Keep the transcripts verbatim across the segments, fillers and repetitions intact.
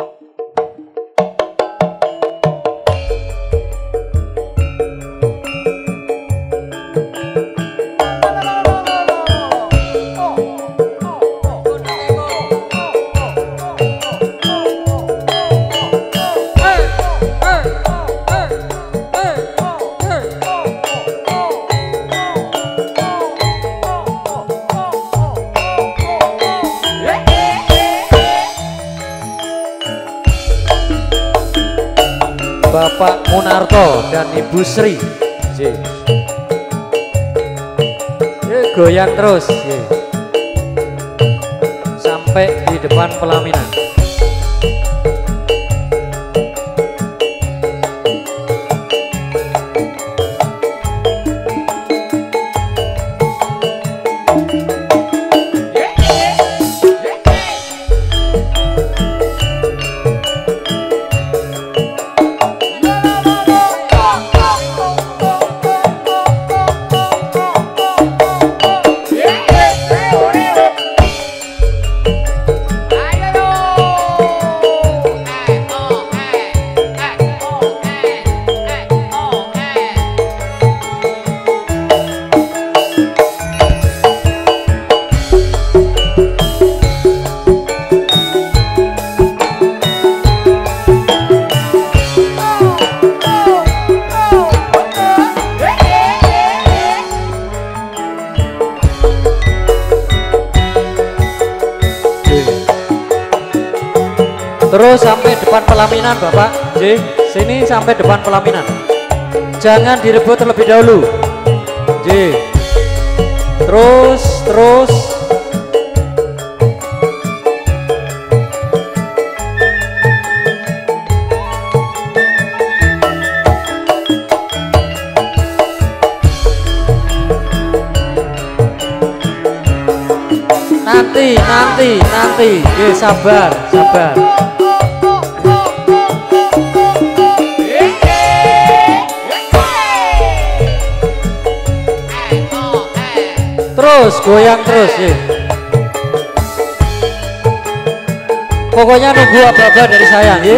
Bapak Munarto dan Ibu Sri. J. J. Goyang terus J. Sampai di depan pelaminan. Terus sampai depan pelaminan Bapak J. Sini sampai depan pelaminan. Jangan direbut terlebih dahulu J. Terus Terus Nanti Nanti Nanti J. Sabar Sabar. Terus goyang terus ya. Pokoknya nunggu apa-apa dari saya ya.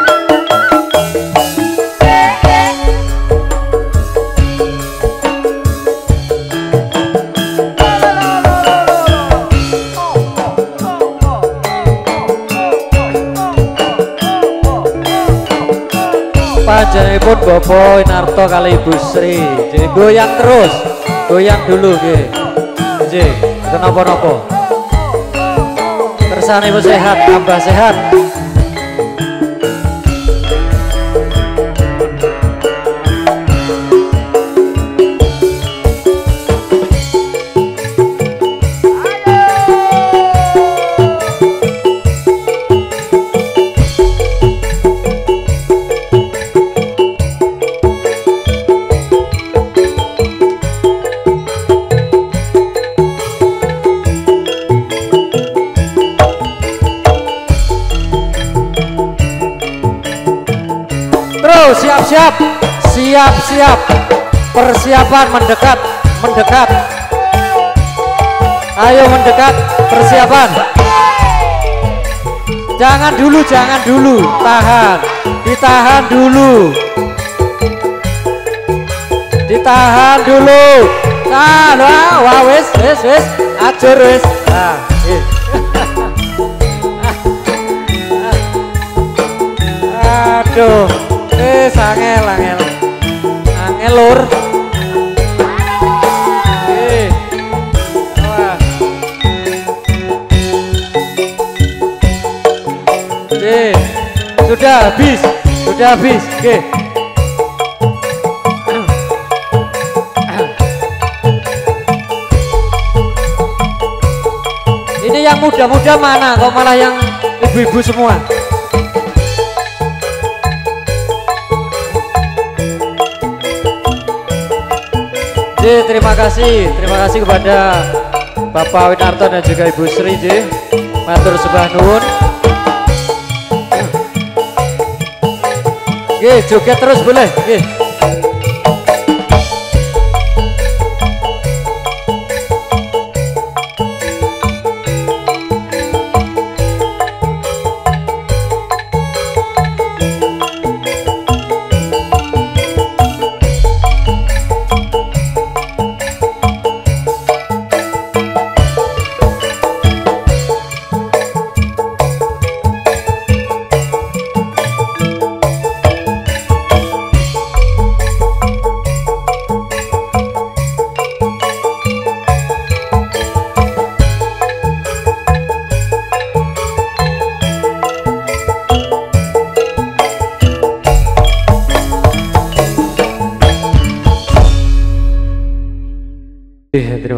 Panjenenganipun Bapak Winarto kali Ibu Sri. Jadi goyang terus. Goyang dulu nggih. Nggih, kenapa-napa. Kersane wis sehat, tambah sehat. Siap-siap, siap-siap, persiapan mendekat, mendekat, ayo mendekat, persiapan. Jangan dulu, jangan dulu, tahan, ditahan dulu, ditahan dulu. Nah, wah, wah, wes, wes, wes, ajar wes. Nah, eh. Aduh. Eh, angel, angel, angel lur. Eh, wah. Eh, sudah habis, sudah habis. Oke. Ini yang muda-muda mana? Kok malah yang ibu-ibu semua? J, terima kasih, terima kasih kepada Bapak Winarto dan juga Ibu Sri J. Matur sembah nuwun. Oke, joget terus boleh. Oke.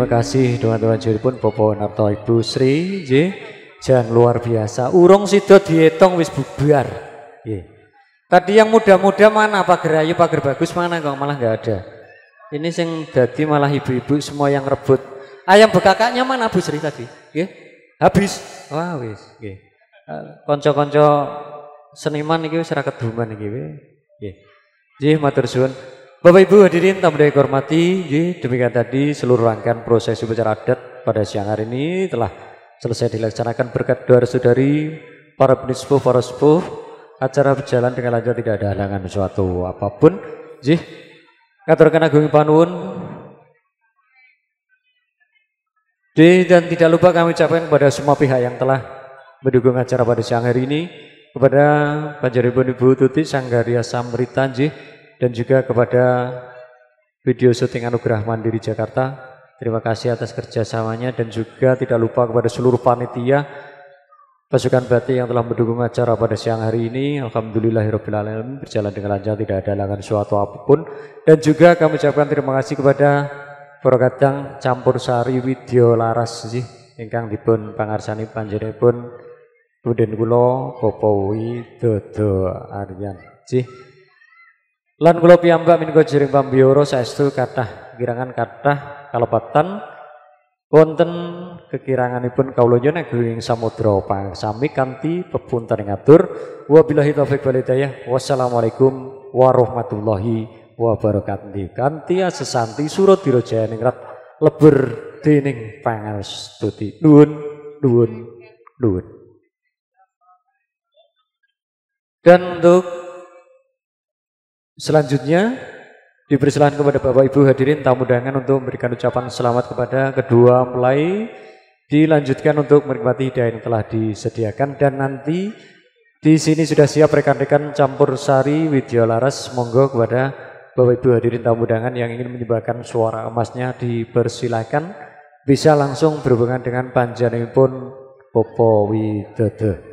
terima kasih teman-teman pun Bapak Narto Ibu Sri, J. Jangan luar biasa. Urung sido dietong wis bubar. Nggih. Tadi yang muda-muda mana Pak Gerayu, Pak Bagus mana kok malah nggak ada. Ini sing dadi malah ibu-ibu semua yang rebut. Ayam bekakaknya mana Bu Sri tadi? Nggih. Habis. Wah wis, nggih. Kanca-kanca seniman iki wis ora keduman iki nggih. Nggih, matur suwun. Bapak Ibu hadirin tamu yang hormati, demikian tadi seluruh rangkaian proses upacara adat pada siang hari ini telah selesai dilaksanakan berkat doa saudari, para penispuh, para sepuh, acara berjalan dengan lancar tidak ada halangan suatu apapun. Jih, ngaturkan agung panuwun. Dan tidak lupa kami ucapkan kepada semua pihak yang telah mendukung acara pada siang hari ini, kepada Panjenengan Ibu Tuti Sanggaria Samrita, jih, dan juga kepada video syuting Anugerah Mandiri Jakarta. Terima kasih atas kerjasamanya dan juga tidak lupa kepada seluruh panitia pasukan batik yang telah mendukung acara pada siang hari ini. Alhamdulillahirabbil alamin berjalan dengan lancar tidak ada halangan suatu apapun. Dan juga kami ucapkan terima kasih kepada para kadang campur sari Widya Laras sih ingkang dipun pangarsani panjenenganipun Puden kula Bapak Widodo Aryan sih. Lan kula piyambak minangka jering pambiyara saestu kathah kirangan kathah kalepatan wonten kekiranganipun kawula nyenek samudra pangsami kanthi pepunten ngatur wabillahi taufik wal hidayah. Wassalamualaikum warahmatullahi wabarakatuh. Kanthi sesanti surat dirajaya ningrat lebur dening pangastuti. Nuwun nuwun nuwun. Dan untuk selanjutnya dipersilakan kepada Bapak Ibu hadirin tamu undangan untuk memberikan ucapan selamat kepada kedua mempelai, dilanjutkan untuk menikmati hidayah yang telah disediakan. Dan nanti di sini sudah siap rekan-rekan campur sari Widya Laras. Monggo kepada Bapak Ibu hadirin tamu undangan yang ingin menyumbangkan suara emasnya dipersilakan bisa langsung berhubungan dengan panjenenganipun Bapak Widodo.